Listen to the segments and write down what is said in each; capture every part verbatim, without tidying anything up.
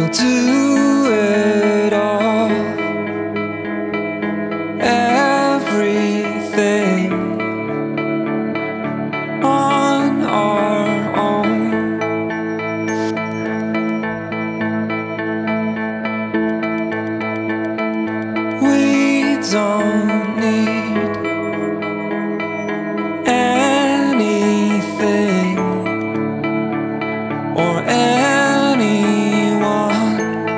do it all, everything on our own. We don't need anything or anyone.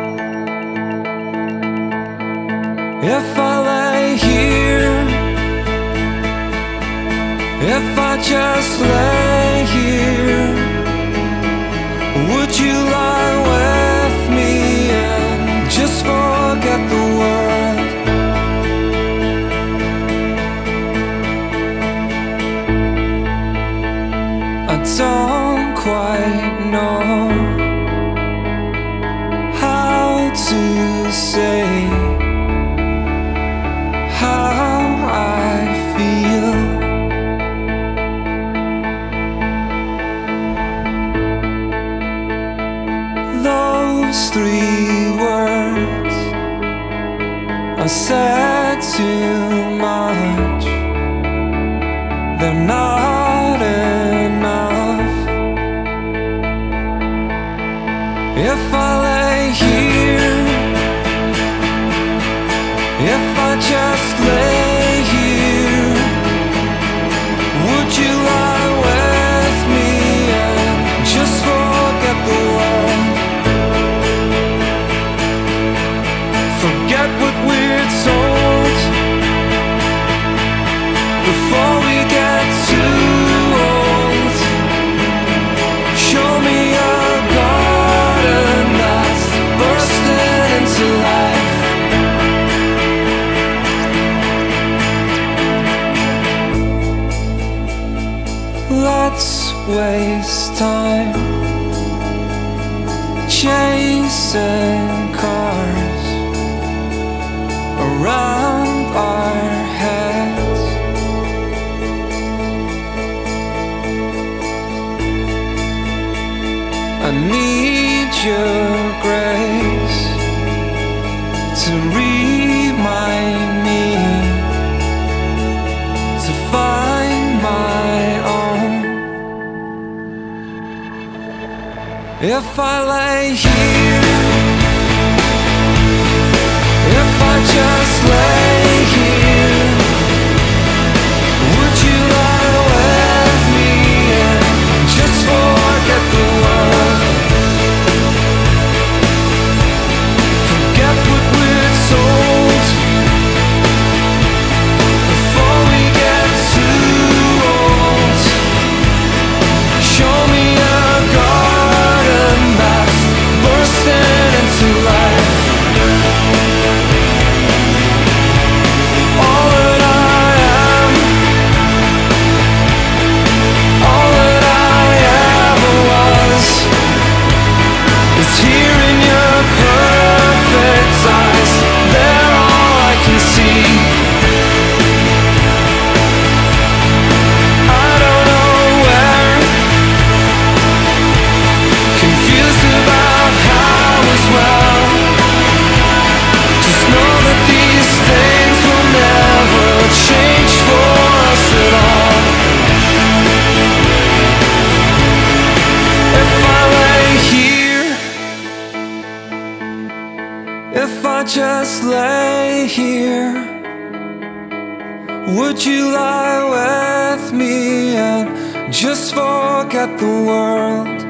If I lay here, if I just lay here, would you lie with me and just forget the world? I don't quite know how to say how I feel. Those three words I said too much. They're not enough. If I lay here, if I just lay here, would you lie with me and just forget the world? Forget what we're told before we get too old. Show me a garden that's bursting into life. Let's waste time chasing cars around our heads. I need your grace to remind me to find my own. If I lay here, if I just lay here, would you lie with me and just forget the world? Forget what we're told before we get too old. Show me a garden that's bursting into life. All that I am, all that I ever was, is here in your perfect eyes. They're all I can see. I don't know where, confused about how as well. Just know that these things will never change for us at all. If I lay here, if I just lay here, would you lie with me and just forget the world?